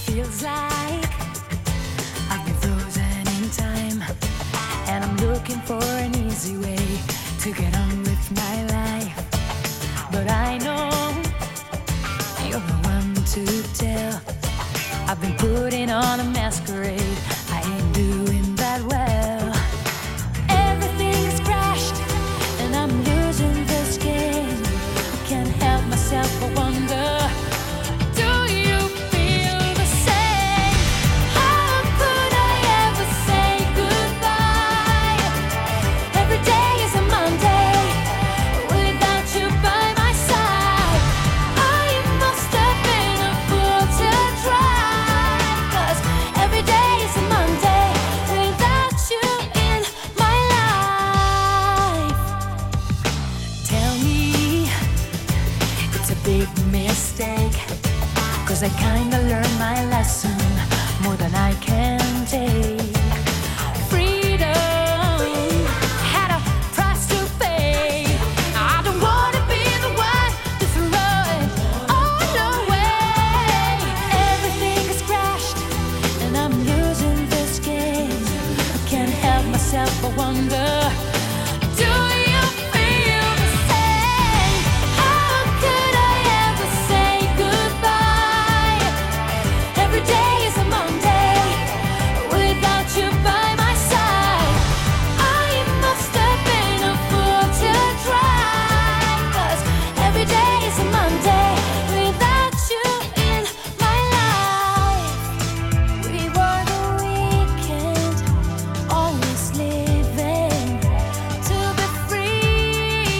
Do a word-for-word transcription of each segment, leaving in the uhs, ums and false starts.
feels like I've been frozen in time, and I'm looking for an easy way to get on with my life. But I know you're the one to tell. I've been putting on a masquerade, I ain't doing that well. Everything is crashed and I'm losing this game. Can't help myself but wonder, do you feel the same? How could I ever say goodbye? Every day is a Monday without you by my side. I must have been a fool to try, 'cause every day is a Monday without you in my life. Tell me it's a big mistake, 'cause I kinda learned my lesson more than I can take. Freedom had a price to pay. I don't wanna be the one to throw it all away. Everything is crashed and I'm losing this game. I can't help myself but wonder, do you feel the same? How could I ever say goodbye? Every day is a Monday without you by my side. I must have been a fool to try, 'cause every day is a Monday without you in my life. We were the weekend, always living to be free.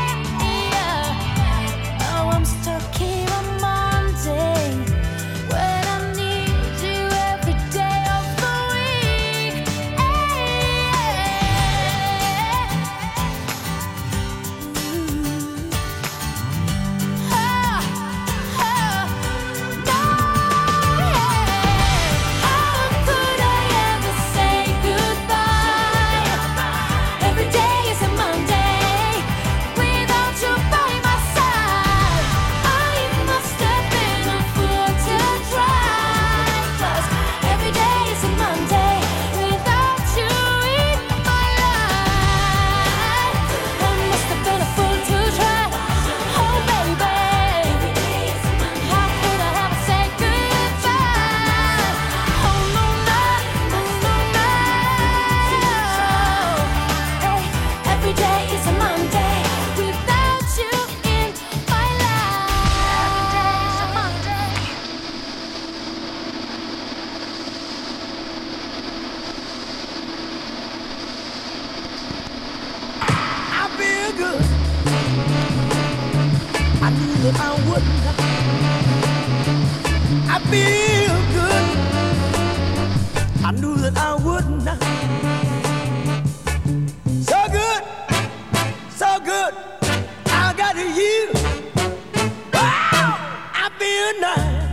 Now I'm stuck here on Monday when I need you every day of the week. Ah, ah, no. How could I ever say goodbye? Every day is a Monday without you by my side. I must have been a fool to try, 'cause every day is a Monday without you in my life. I must have been a fool to try. Oh baby, how could I ever say goodbye? Oh no, no, no, no, no. Hey, every day is a Monday without you in my life. Every day is a Monday. I feel good. I knew that I wouldn't. I feel good. I knew that I wouldn't. So good, so good. I got you. Wow, I feel nice.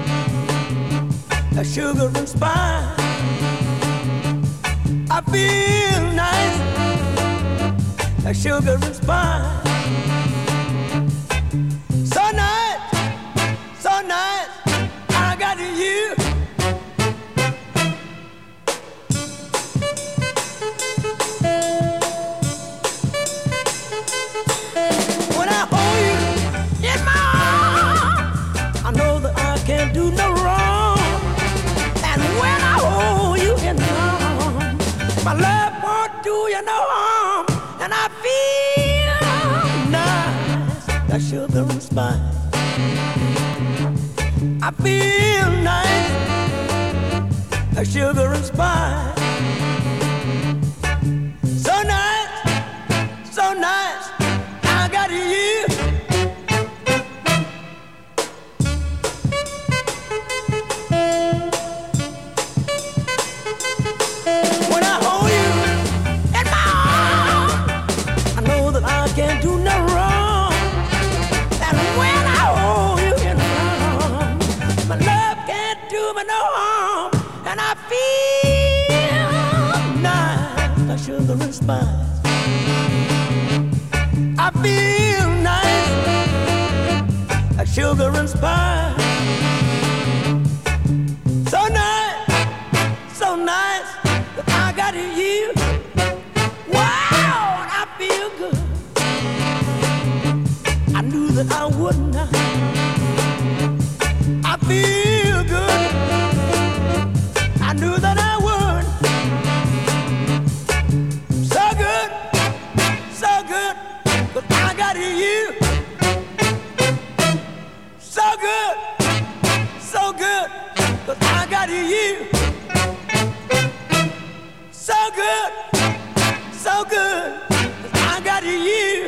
A sugar and spice. I feel nice. A sugar and spice. So nice, so nice. I got you. When I hold you in my arms, I know that I can't do no wrong. And when I hold you in my arms, my love won't do you no harm. And I feel nice, like sugar and spice. I feel nice, like sugar and spice. So nice, so nice, I got you. When I hold you in my arms, I know that I can't do no wrong. And when I hold you in my arms, my love can't do me no harm. And I feel nice, like sugar and spice. I feel nice, like sugar and spice. got you. So good, so good. I got you.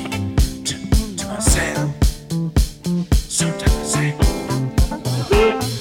Sometimes I say